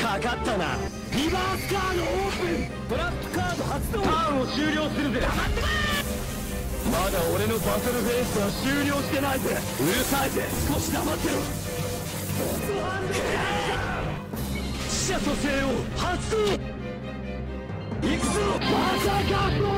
かかったな。リバースカードオープン。トラップカード発動。ターンを終了するぜ。黙ってまーす。まだ俺のバトルフェイスは終了してないぜ。うるさいぜ。少し黙ってろ。死者蘇生を発動。行くぞバーサーカーフロ